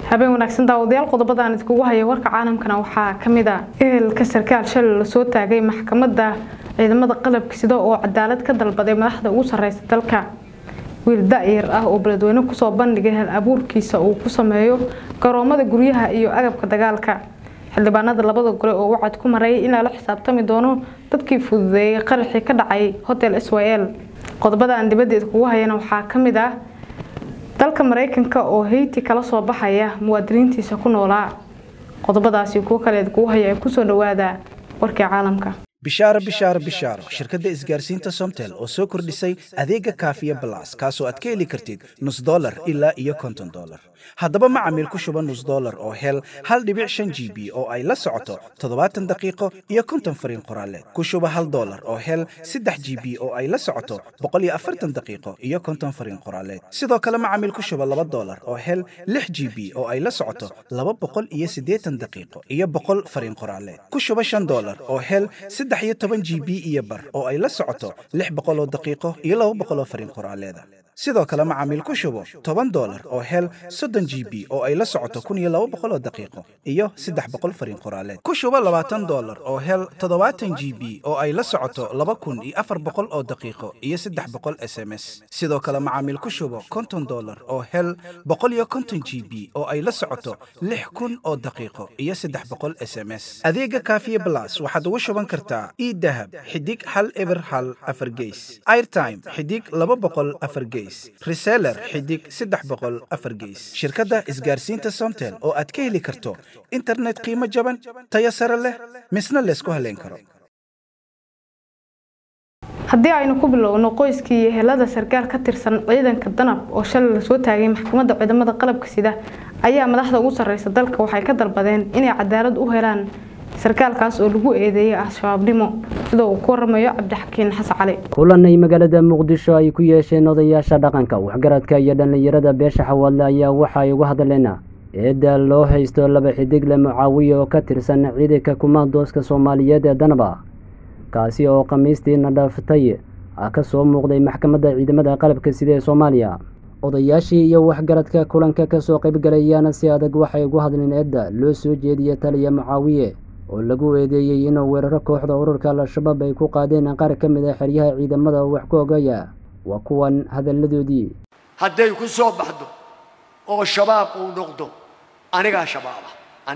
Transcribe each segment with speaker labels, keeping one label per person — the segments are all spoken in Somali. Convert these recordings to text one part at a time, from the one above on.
Speaker 1: habeen wanaagsan daawadayaal qodobada aan idinku hayo warka caalamkana waxaa kamid ah ehelka sarkaal shal la soo taagay maxkamadda ciidamada qalabka sida oo cadaalad ka dalbaday madaxda ugu sareysa dalka wiil daayir ah oo beledweyne ku soo bandhigay hal abuurkiisa uu ku sameeyo garoomada guryaha iyo agabka dagaalka xildhibaanada labada gole oo wacad ku maray in la xisaabtami doono dadkii fududeeyay qaraxii ka dhacay hotel SYL qodobada aan dibadda idinku hayana waxaa kamid ah dalka Mareykanka oo Haiti kala soo baxaya muwaadiniintiisa ku noolaa qodobadaasi ku kale idinku haya ku soo dhawaada warka caalamka
Speaker 2: bishaaro shirkadda isgaarsiinta Somtel oo soo kordhisay adeega Kaafiya Plus kaasoo aad ka heli kartid $1 ilaa iyo $50 haddaba macaamiil ku shuba $1 oo hel 1.5 GB oo ay la socoto 70 daqiiqo iyo 50 fariin qoraaleed ku shuba $1 oo hel 3 GB oo ay la socoto 140 daqiiqo iyo 50 fariin qoraaleed sidoo kale macaamiil ku shuba $2 oo hel 6 GB oo ay la socoto 280 daqiiqo iyo 100 fariin qoraaleed ku shuba $5 oo hel 13 GB iyo bar oo ay la socoto 600 daqiiqo iyo 200 fariin qoraaleed sidoo kale macaamiil ku shubo $10 oo hel 30 GB oo ay la socoto 1200 daqiiqo iyo 300 fariin qoraaleed ku shubo $20 oo hel 70 GB oo ay la socoto 2400 oo daqiiqo iyo 300 SMS sidoo kale macaamiil ku shubo $50 oo hel 150 GB oo ay la socoto 6000 oo daqiiqo iyo 300 SMS adeega Kaafiya Plus waxaad ugu shuban kartaa e-dahab xidig 1 afar gees airtime xidig 200 afar gees reseller xidig 300 afar gees shirkadda isgaarsiinta Somtel oo aad ka heli karto internet qiimo jaban tayo sare leh misna la isku haleyn karo
Speaker 1: haddii aynu ku bilowno qoyskii helada sarkaal ka tirsan ciidanka danab oo shal la soo taagay maxkamadda ciidamada qalabka sida ayaa madaxda ugu sareysa dalka waxay ka dalbadeen inay cadaalad u helaan sarkaalkaas oo lagu eedeeyay Al-Shabaabnimo sidoo uu ku waramayo Cabdixakiin Xasan Cali
Speaker 3: kulanay magaalada Muqdisho ay ku yeesheen odayaasha dhaqanka waxgaradka iyo dhalinyarada beesha Xawaadle ayaa waxa ay uga hadleen eeda loo haysto laba xidig la Mucaawiyo oo ka tirsan ciidanka kumaandooska Soomaaliyeed ee Danaba kaasi oo khamiistii nadaaftay ka soo muuqday maxkamadda ciidamada qalabka sida ee Soomaaliya odayaashii iyo waxgaradka kulanka ka soo qayb galayana si adag waxay uga hadleen eeda loo soo jeediyay taliya Mucaawiye oo lagu eedeeyay inuu weeraro kooxda ururka Al-Shabaab ay ku qaadeen qaar ka mid ah xeryaha ciidamada wax ku ogaya waa kuwan hadaladoodii
Speaker 4: hadday ku soo baxdo oo shabaab uu noqdo aniga shabaaba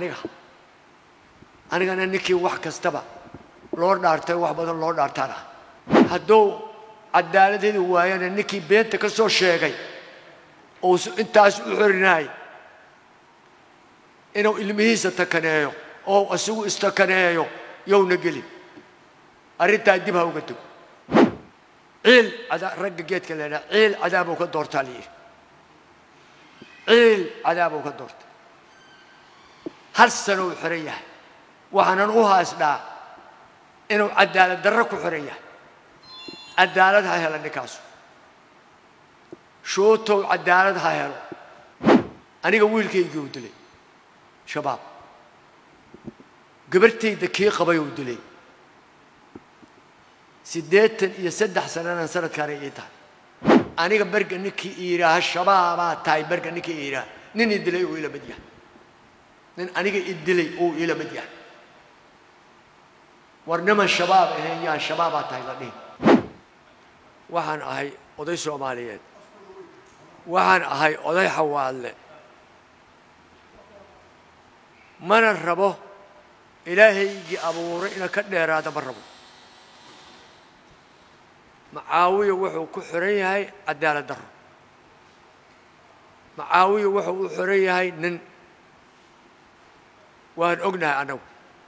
Speaker 4: anigana ninkii wax kastaba loo dhaartay wax badan loo dhaartana hadduu cadaaladii waayana ninkii beenta ka soo sheegay oo intaas u xorinaay inuu ilmihiisa takaneeyo oo asugu istakaneeyo yowna gelin arinta dib ha uga tago ciil ragga geedka leeyahay ciil cadaab uu ka doortaa liir ciil cadaab uu ka doortaa hal sano uu xiran yahay waxaanan u haasdaa inuu cadaalad darro ku xiran yahay cadaalad ha helo ninkaas shooto cadaalad ha helo aniga wiilkaygii u dilay shabaab gabartayda kii qabay uu dilay 83 sanana sanadkan ay tahay aniga barga ninkii iiraha shabaaba tahay barga ninkii iiraha nin idilay oo ila madiya nin aniga idilay oo ila madiya warnama shabaab ahayn shabaaba tahay la dhig waxaan ahay oday Soomaaliyeed waxaan ahay oday Xawaadle mana rabo ilaahaygi abuuray ina ka dheeraada barabo Mucaawiyo wuxuu ku xiran yahay cadaalad darro Mucaawiyo wuxuu u xiran yahay nin waan ognahay anagu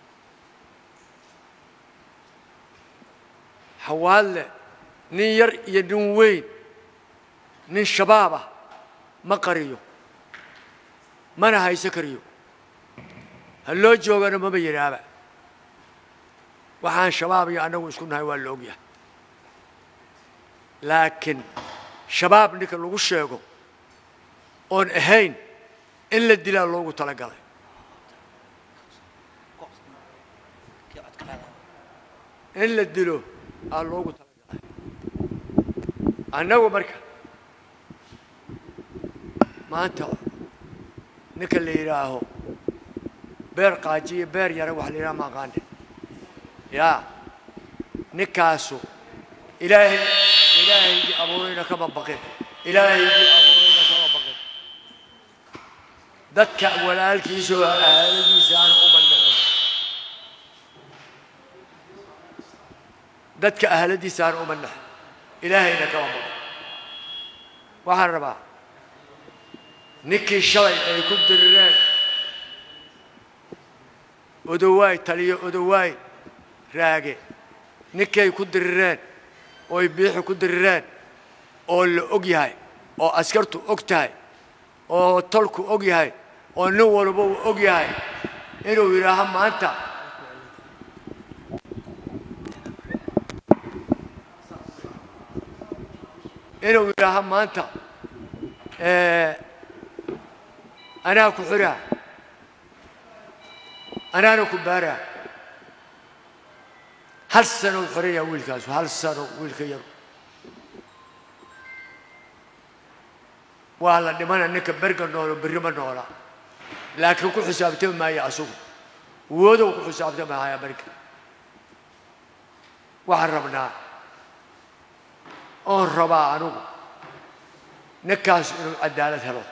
Speaker 4: Xawaadle nin yar iyo nin weyn nin shabaab ah ma qariyo mana hayso kariyo هلو جوجنا ما بيجرابه وحان شباب يا أنا ويسكن هاي واللوجيا لكن شباب نك اللي وشيقو on أهين إلا الدلال لوجو تلاقيه إلا الدلو اللوجو تلاقيه أنا وبركة ما أنت نكل يراهو بير قاجي بير يرى وحلينا ما قانه يا نكاسو إلهي أبورينا كما بقي إلهي أبورينا كما بقي دك ولا الكيسو أهلي سان أمنا دك أهلي سان أمنا إلهي كما بقي وحربا نكي شوي يكون درين أدواي تلي أدواي راجع نكي يكون درين أو يبيح يكون درين أو الأجيهاي أو أسكرتو أكتاي أو تلكو أجيهاي أو نور بو أجيهاي إنه يراهم ما أنت إنه يراهم ما أنت أنا كحرة أنا كبارة هل سنة الحرية ويلكاس وهل سنة ويلكير والله نمانا نكبر كنورو بريما نورا لكن كل حسابته ما يأسوق وودو كل حسابته ما هي بركة وحرمنا أون ربا عنو نكاس العدالة هلو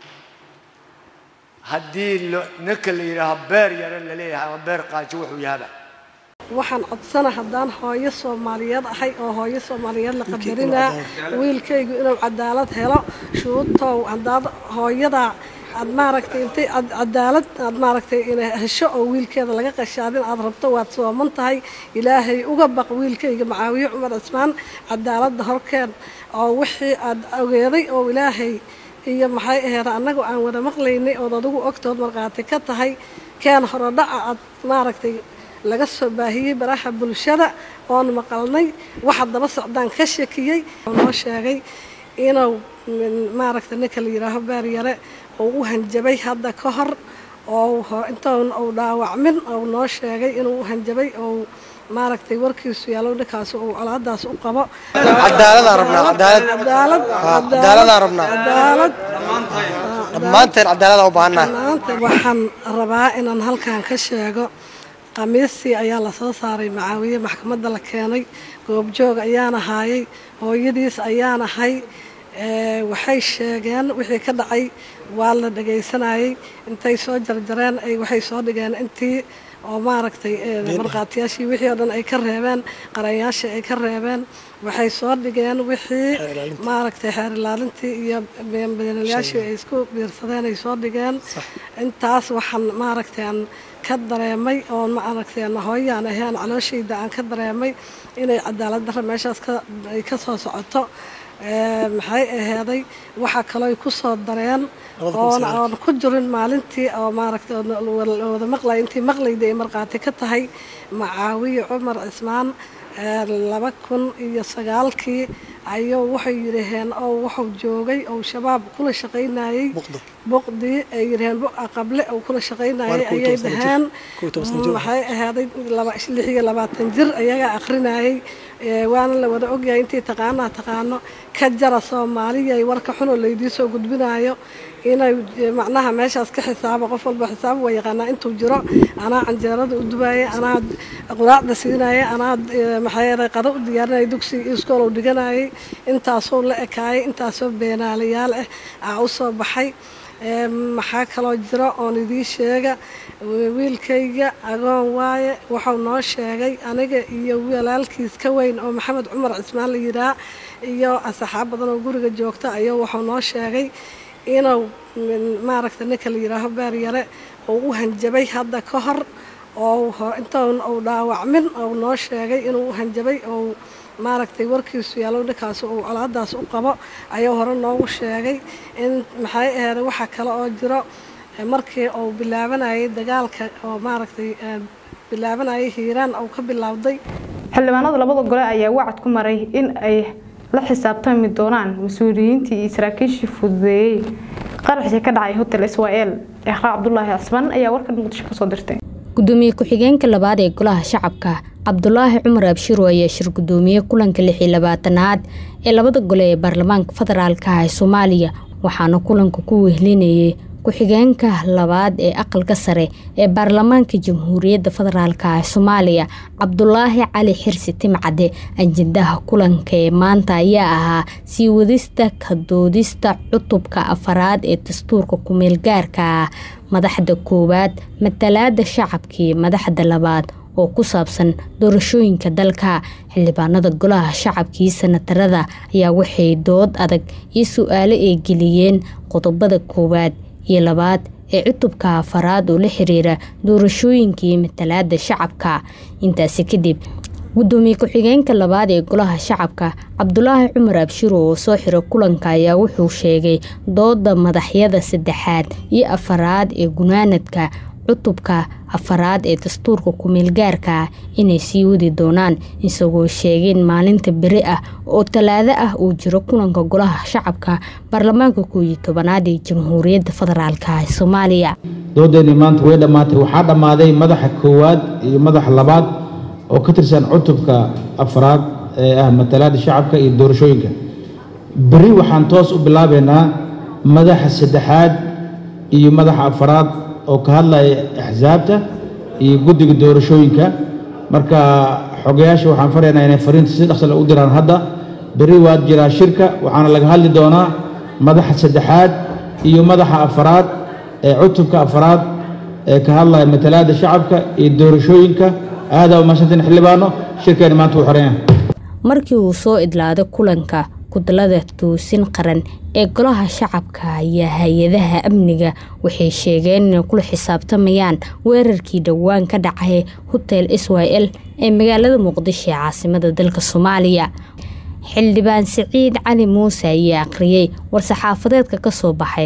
Speaker 4: هدي نكل يراها بير يرى اللي ليها بير قاجوح وياها
Speaker 5: waxaan codsana haddaan hooyo Soomaaliyeed ahay oo hooyo Soomaaliyeed la qadarina wiilkaygu inuu cadaalad helo shuruudtoo haddaad hooyada aad maaragtay intay cadaalad aad maaragtay inay hesho oo wiilkeeda laga qashaadin aad rabto waad sooman tahay ilaahay uga baq wiilkayga Macaawiye Cumar Cismaan cadaaladda horkeen oo wixii aad ogeeday oo ilaahay iyo maxay ahayd anagu aan wada maqlaynay oo adigu ogtood marqaati ka tahay keen horodhaca aad maaragtay laga soo baahiyay baraha bulshada oo maqalnay waxa daba socdaan ka shakiyay oo noo sheegay inuu maaragtay ninka la yiraahdo beer yare oo u hanjabay hadda ka hor oo intaan uu dhaawacmin oo noo sheegay inuu u hanjabay oo maaragtay warkiisu yaalo ninkaas oo calaadaas u qabo
Speaker 6: cadaalad rabnaa dhammaanteen cadaalad u baahannahay
Speaker 5: waxaan rabaa inaan halkan ka sheego qamiisii ayaa la soo saaray Macaawiye maxkamadda la keenay goobjoog ayaan ahaayay hooyadiis ayaan ahay waxay sheegeen wixii ka dhacay waa la dhageysanayay intay soo jarjareen ay waxay soo dhigeen intii oo maaragtay marqaatiyaashii wixii oo dhan ay ka reebeen qarayaashii ay ka reebeen waxay soo dhigeen wixii maaragtay xeer ilaalintii iyo beenbeenayaashii ay isku biirsadeen ay soo dhigeen intaas waxaan maaragtay aan ka dareemay oo maaragtay hooyaan ahaan calooshayda aan ka dareemay inay cadaalad darro meeshaas ka soo socoto maxay aheeday waxa kale ay ku soo dareen oo ku jirin maalintii oo maaragtay wada maqlay intii maqlayday marqaati ka tahay Macaawiye Cumar Cismaan 2009 ayuu waxay yiraahdeen oo wuxuu joogay oo shabaab kula shaqeynayay boqdi ay yiraahdeen qable oo kula shaqeynayay ayay dhahaan waxay ahaaday 26 jir ayaga akhrinayay waana la wada ogyahay intii taqaano ka jara Soomaaliya ay warka xun oo leeydiin soo gudbinayo inay macnaha meeshaas ka xisaabo qof walba xisaab way yaqaana intuu jiro ana canjeerada u dubaayay ana quraacda siinayay ana maxay qado u diyaarinay dugsi iskool u dhiganayay intaasoo la ekaay intaasoo beenaalayaal ah u soo baxay maxaa kaloo jiro oo idii sheega wiilkayga agoon waaye wuxuu noo sheegay aniga iyo walaalkiis ka weyn oo Maxamed Cumar Cismaan la yiraa iyo asxaab badan oo guriga joogta ayuu wuxuu noo sheegay inuu maaragtay ninka la yiraahdo beer yare oo u hanjabay hadda ka hor oo intaan uu dhaawacmin oo noo sheegay inuu u hanjabay oo maaragtay warkiisu yaalo ninkaas oo calaadaas u qabo ayuu hore noogu sheegay in maxay ahayd waxa kale oo jiro markii uu bilaabanayay dagaalka oo maaragtay bilaabanayay hiiraan oo ka bilowday
Speaker 1: xildhibaanada labada gole ayaa wacd ku maray in ay la xisaabtami doonaan mas'uuliyiintii iyo saraakiishii fududeeyay qaraxii ka dhacay hotel Israel Iqraa Cabdullaahi Cismaan ayaa warkan Muqdisho ka soo dirtay
Speaker 7: gudoomiye ku-xigeenka labaad ee golaha shacabka Cabdullaahi Cumar Abshir ayaa shir gudoomiye kulanka 26aad ee labada gole ee baarlamaanka federaalka ah ee Soomaaliya waxaana kulanka ku wehlinayay ku-xigeenka labaad ee aqalka sare ee baarlamaanka jamhuuriyadda federaalk ee Soomaaliya Cabdulaahi Cali Xirsi Timcade ajendaha kulanka ee maanta ayaa ahaa sii wadista ka doodista cutubka afaraad ee dastuurka ku-meel gaarka ah madaxda koowaad matalaada shacabkii madaxda labaad oo ku saabsan doorashooyinka dalka. xildhibaanada golaha shacabkii sanatarada ayaa waxay dood adag iyo su'aalo ay geliyeen qodobada koowaad iyo labaad ee cutubka afaraad oo la xiriira doorashooyinkii matalaada shacabka. intaasi kadib gudoomiye ku-xigeenka labaad ee golaha shacabka Cabdulaahi Cumar Abshir oo soo xiray kulanka ayaa wuxuu sheegay dooda madaxyada saddexaad iyo afaraad ee gunaanadka cutubka afaraad ee dastuurka ku-meel gaarka inay sii wadi doonaan isagoo sheegeen maalinta beri ah oo talaado ah uu jiro kulanka golaha shacabka baarlamaanka 11aad ee jamhuuriyadda federaalk ee Soomaaliya.
Speaker 8: doodeeni maanta way dhamaatay waxaa dhamaaday madaxa koowaad iyo madaxa labaad oo ka tirsan cutubka afaraad ee ah matalaada shacabka iyo doorashooyinka. beri waxaan toos u bilaabeynaa madaxa saddexaad iyo madaxa afaraad oo ka hadlaya axsaabta iyo guddiga doorashooyinka. marka xogayaasha waxaan faraynaa inay fariinta si dhaqso leh u diraan. hadda beri waa jiraa shirka waxaana laga hadli doonaa madaxa saddexaad iyo madaxa afaraad ee cutubka afaraad ee ka hadlaya matalaada shacabka iyo doorashooyinka. aada u mahadsantiin xildhibaano, shirkeena maanta wuu xiran yahay.
Speaker 7: markii uu soo idlaaday kulanka gudlada toosin qaran ee golaha shacabka ayaa hay-adaha amniga waxay sheegeen inay kula xisaabtamayaan weerarkii dhowaan ka dhacay hotel Israel ee magaalada Muqdisho ee caasimada dalka Soomaaliya. xildhibaan Saciid Cali Muuse ayaa aqriyay war-saxaafadeedka ka soo baxay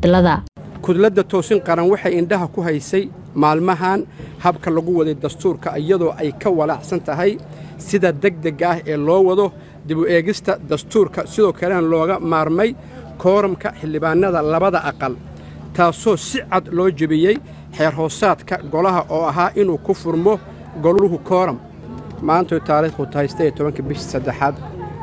Speaker 9: gudlada toosin qaran waxay indhaha ku haysay maalmahan habka lagu waday dastuurka iyadoo ay ka walaacsan tahay sida degdeg ah ee loo wado dib u eegista dastuurka sidoo kalena looga maarmay kooramka xildhibaanada labada aqal taasoo si cad loo jebiyey xeer hoosaadka golaha oo ahaa inuu ku furmo goluhu kooram. maanta taariikhdu tahay 17 bishii 3aad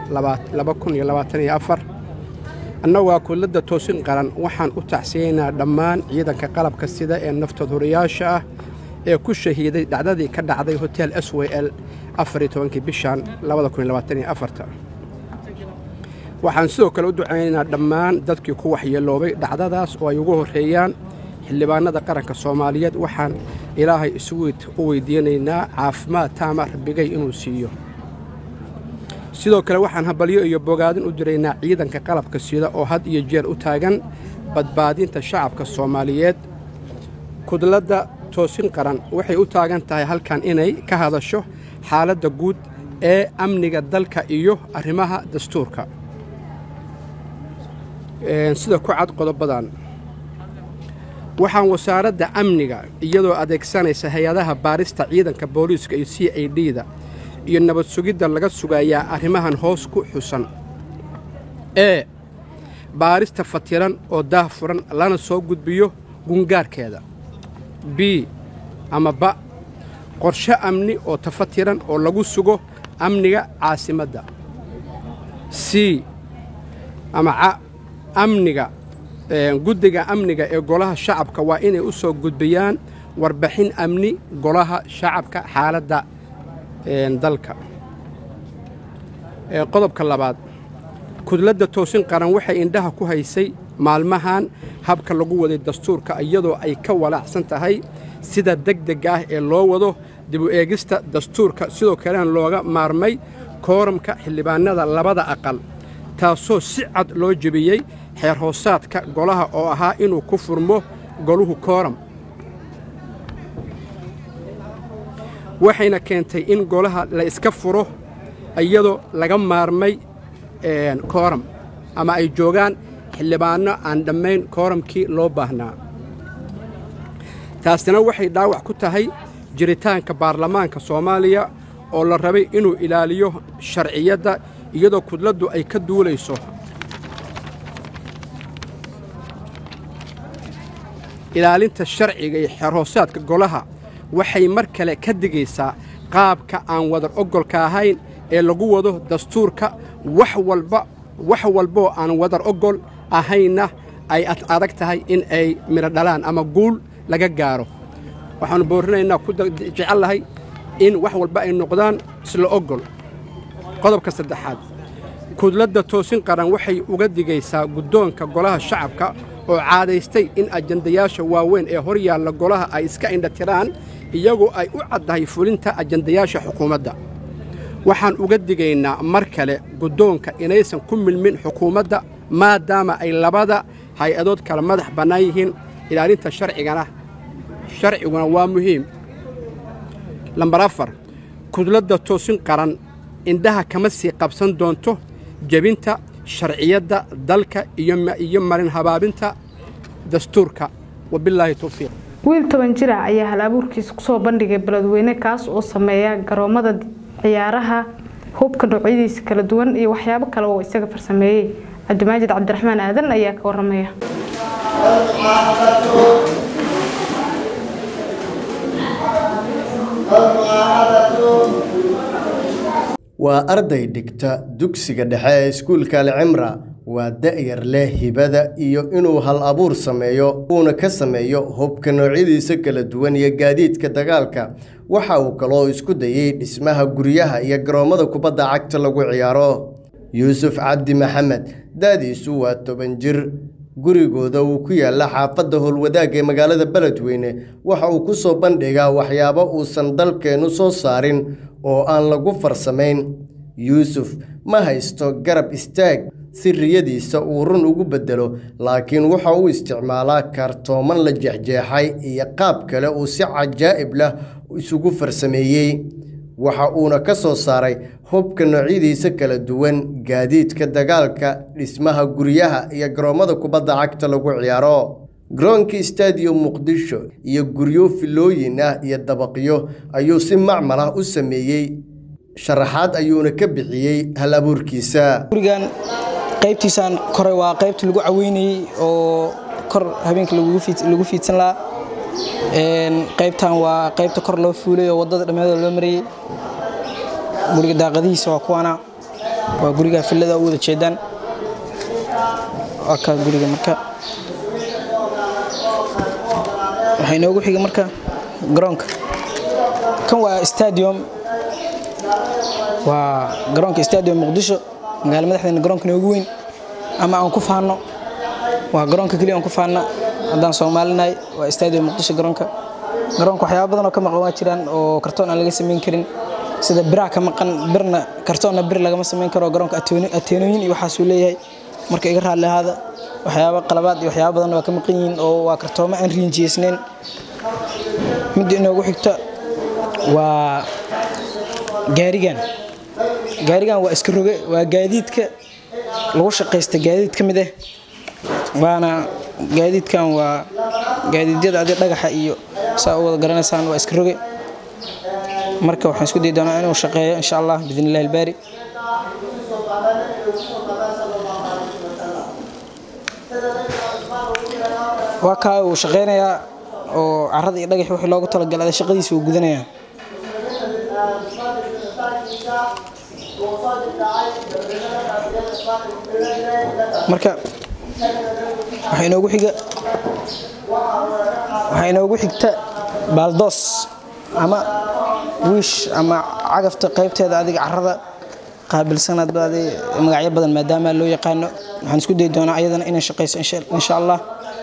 Speaker 9: 2024 annagoo gudlada toosin qaran waxaan u tacsiyeynaa dhammaan ciidanka qalabka sida ee naftoodayaasha ah ee ku shahiiday dhacdadii ka dhacday hotel Israel 14 bishan 2024. waxaan sidoo kale u duceynaynaa dhammaan dadkii ku waxyeeloobay dhacdadaas oo ay ugu horeeyaan xildhibaanada qaranka Soomaaliyeed. waxaan Ilaahay isugu weydiinaynaa caafimaad taam ah Rabbigay inuu siiyo. sidoo kale waxaan habalyo iyo bogaadin u direynaa ciidanka qalabka sida oo had iyo jeer u taagan badbaadinta shacabka Soomaaliyeed. gudlada toosin qaran waxay u taagan tahay halkan inay ka hadasho xaaladda guud ee amniga dalka iyo arrimaha dastuurka. sida ku cad qodobadan waxaan wasaaradda amniga iyadoo adeegsanaysa hay'adaha baarista ciidanka booliiska iyo CID-da iyo nabad sugidda laga sugayaa arrimahan hoos ku xusan ee baarista fatiran oo daahfuran lana soo gudbiyo gungaarkeeda. B ama ba qorshe amni oo tafatiran oo lagu sugo amniga caasimadda. C ama amniga guddiga amniga ee golaha shacabka waa inay u soo gudbiyaan warbixin amni golaha shacabka xaaladda dalka. qodobka labaad gudlada toosin qaran waxay indhaha ku haysay maalmahan habka lagu waday dastuurka iyadoo ay ka walaacsan tahay sida degdeg ah ee loo wado dib u eegista dastuurka sidoo kalena looga maarmay kooramka xildhibaanada labada aqal taasoo si cad loo jebiyey xeer hoosaadka golaha oo ahaa inuu ku furmo goluhu kooram. waxayna keentay in golaha la iska furo iyadoo laga maarmay kooram ama ay joogaan xildhibaano aan dhammayn kooramkii loo baahnaa. taasina waxay dhaawac ku tahay jiritaanka baarlamaanka Soomaaliya oo la rabay inuu ilaaliyo sharciyadda iyadoo gudladu ay ka duulayso ilaalinta sharciga iyo xeer hoosaadka golaha. waxay mar kale ka digaysaa qaabka aan wadar ogolka ahayn ee lagu wado dastuurka wax walbo aan wadar ogol ahayna ay adag tahay in ay midho dhalaan ama guul laga gaaro waxaanu boorinaynaa ku jecel lahay in wax walba ay noqdaan isla ogol qodobka saddexaad kudladda toosin qaran waxay uga digaysaa guddoonka golaha shacabka oo caadaystay in ajandayaasha waaweyn ee hor yaalla golaha ay iska indhatiraan iyagoo ay u caddahay fulinta ajandayaasha xukuumadda waxaan uga digaynaa mar kale guddoonka inaysan ku milmin xukuumadda maadaama ay labada hay-adood kala madax bannaan yihiin ilaalinta sharciguna waa muhiim lambar 4 kudladda toosin qaran indhaha kama sii qabsan doonto jebinta sharciyadda dalka iyo marin habaabinta dastuurka wabilaahi tawfiiq
Speaker 1: wiil 10 jir ah ayaa hal abuurkiisa ku soo bandhigay beledweyne kaas oo sameeya garoomada ciyaaraha hubka noocyadiisa kala duwan iyo waxyaabo kale oo isaga farsameeyay Cabdimaajid Cabdiraxmaan Aadan ayaa ka waramaya
Speaker 10: waa arday dhigta dugsiga dhexe ee iskuulka Al-Cimra waa da'yar leh hibada iyo inuu hal abuur sameeyo uuna ka sameeyo hubka noocyadiisa kala duwan iyo gaadiidka dagaalka waxa uu kaloo isku dayay dhismaha guryaha iyo garoomada kubadda cagta lagu ciyaaro Yuusuf Cabdi Maxamed daadiisu waa 10 jir gurigooda uu ku yaala xaafadda Howlwadaag ee magaalada Beledweyne waxa uu ku soo bandhigaa waxyaabo uusan dalkeenu soo saarin oo aan lagu farsamayn Yuusuf ma haysto garab istaag sirriyadiisa uu run ugu bedelo laakiin waxa uu isticmaalaa kartooman la jeexjeexay iyo qaab kale oo si cajaa'ib leh isugu farsameeyay waxa uuna ka soo saaray hubka noocyadiisa kala duwan gaadiidka dagaalka dhismaha guryaha iyo garoomada kubadda cagta lagu ciyaaro garoonka Stadium Muqdisho iyo guryo filooyin ah iyo dabaqyo ayuu si macmal ah u sameeyay sharaxaad ayuuna ka bixiyay hal abuurkiisa
Speaker 11: gurigan qaybtiisan kore waa qaybta lagu caweynay oo kor habeenka lagu fiidsan la qaybtan waa qaybta kor loo fuulay oo wadada dhameeda loo mariyay guriga daaqadihiisa waa kuwana waa guriga filada u wada jeedaan waa ka guriga marka waxay noogu xiga marka garoonka kan waa stadium waa garoonka Stadium Muqdisho magaalada madaxdeena garoonka ugu weyn ama aan ku faano waa garoonka kaliya aan ku faana hadaan Soomaaliyeed waa Stadium Muqdisho garoonka waxyaabo badan oo ka maqan waa jiraan oo kartoon aan laga sameyn karin sida biraha ka maqan birna kartoonna bir laga sameyn karo garoonka ateenooyin iyo waxa uu leeyahay marka iga raali ahada waxyaabo qalabaad iyo waxyaabo badan oo ka maqan yihiin oo waa kartoomo aan riinjiisneen mid inoogu xigta waa gaarigan waa iska roge waa gaadiidka lagu shaqeysta gaadiid kamid ah waana gaadiidkan waa gaadiidyada dhagaxa iyo saa wada garanaysaan waa iska roge marka waxaan isku diidanaa inuu shaqeeyo insha Allah bidinillah albari waa ka uu shaqeynaya oo carrada iyo dhagax wixii loogu talagalay shaqadiisa uu gudanaya marka waxay noogu xigta baldos ama wish ama cagafta qaybteeda adiga carrada qaabilsanaad baadi magacyo badan maadaama loo yaqaano waxaan isku day doonaa ayadana inay shaqeyso insha Allah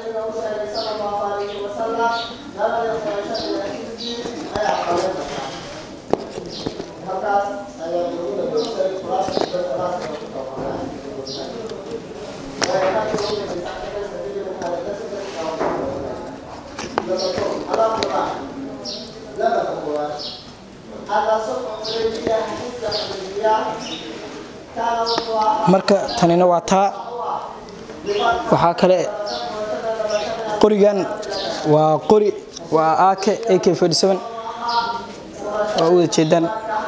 Speaker 11: marka tanina waa taa waxa kale qorigan waa qori waa AK47 oo wada jeedaan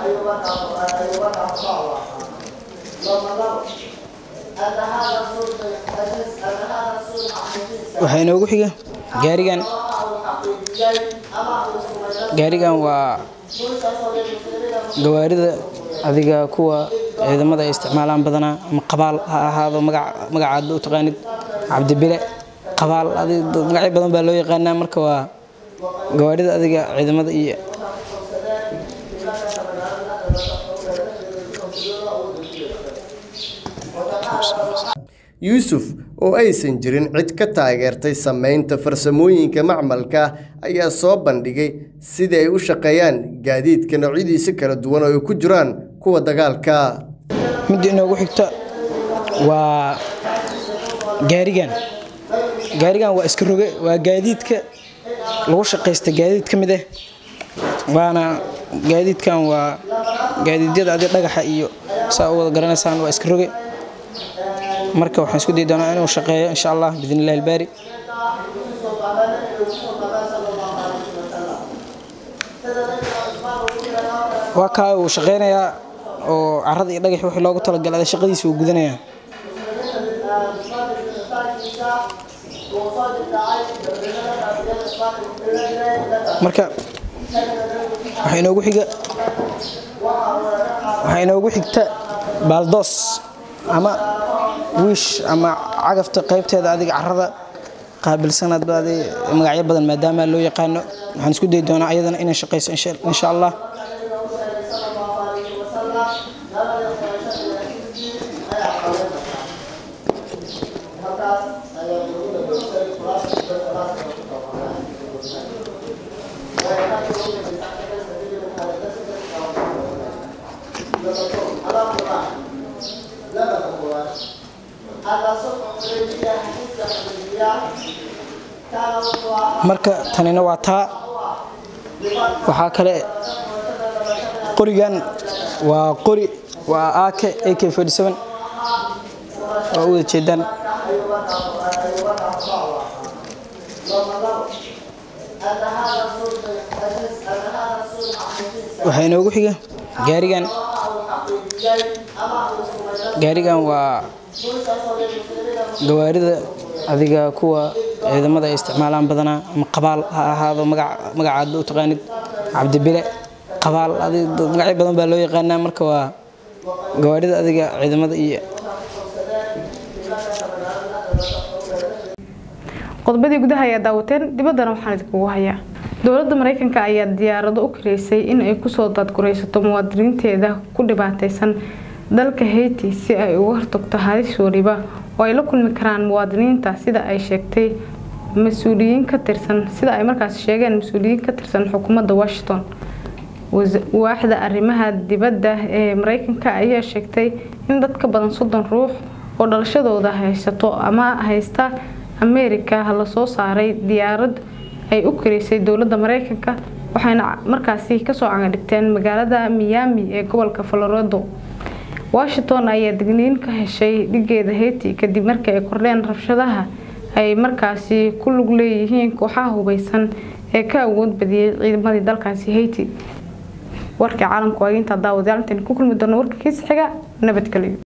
Speaker 11: waxay noogu xiga gaarigan waa gawaarida adiga kuwa ciidamada ay isticmaalaan badana ama qabaal ha ahaado magacaad u taqaanid Cabdi Bile qabaal magacyo badan baa loo yaqaanaa marka waa gawaarida adiga ciidamada iyo
Speaker 10: yuusuf oo aysan jirin cid ka taageertay samaynta farsamooyinka macmalka ayaa soo bandhigay sidii ay u shaqeeyaan gaadiidka noocyadiisa kala duwan oo ay ku jiraan kuwa dagaalka.
Speaker 11: midda inoogu xigta waa gaarigan waa iska roge waa gaadiidka lagu shaqeysta gaadiid ka mid ah waana gaadiidkan waa gaadiidyada adiga dhagaxa iyo saa u wada garanaysaan waa iska roge marka waxaan isku dayi doonaa inuu shaqeeyo insha Allah bidnillahi albaari. waa kaa uu shaqeynayaa oo carrada iyo dhagax wixii loogu talagalay shaqadiisa uu gudanayaa. marka waxay inoogu xigta baaldoos ama wiish ama cagafta qaybteeda adiga carrada qaabilsanaad baadi magacyo badan maadaama loo yaqaano waxaan isku dayi doonaa ayadana inay shaqeyso insha Allah. marka tanina waa taa waxa kale qorigan waa qori waa AK47 oo u jeedaan waxa inoogu xiga gaarigan waa gawaarida adiga kuwa ciidamada ay isticmaalaan badanaa ama qabaal ha ahaado magacaad u taqaanid cabdibile qabaal adiga magacyo badan baa loo yaqaanaa marka waa gawaarida adiga ciidamada iyo
Speaker 1: qodobadii gudaha ayaa daawateen dibaddana waxaan idinkugu hayaa dowladda Mareykanka ayaa diyaarado u kireysay in ay ku soo dadguraysato muwaadiniinteeda ku dhibaataysan dalka Haiti si ay uga hortagto halis waliba oo ay la kulmi karaan muwaadiniinta sida ay sheegtay mas'uuliyiin ka tirsan xukuumadda Washington. waaxda arrimaha dibadda ee Mareykanka ayaa sheegtay in dad ka badan 30 ruux oo dhalashadooda haysta Amerika la soo saaray diyaarad ay u kireysay dowladda Mareykanka waxayna markaasi ka soo dhigteen magaalada Miami ee gobolka Florida. Washington ayaa digniin ka heshay dhigeeda Haiti kadib markii ay kordheen rabshadaha ay markaasi ku lug leeyihiin kooxaha hubeysan ee ka awood badiyay ciidamadii dalkaasi Haiti. warka caalamku waa inta daawadayaal ku kulmi doona warka kiis xiga nabadgelyo.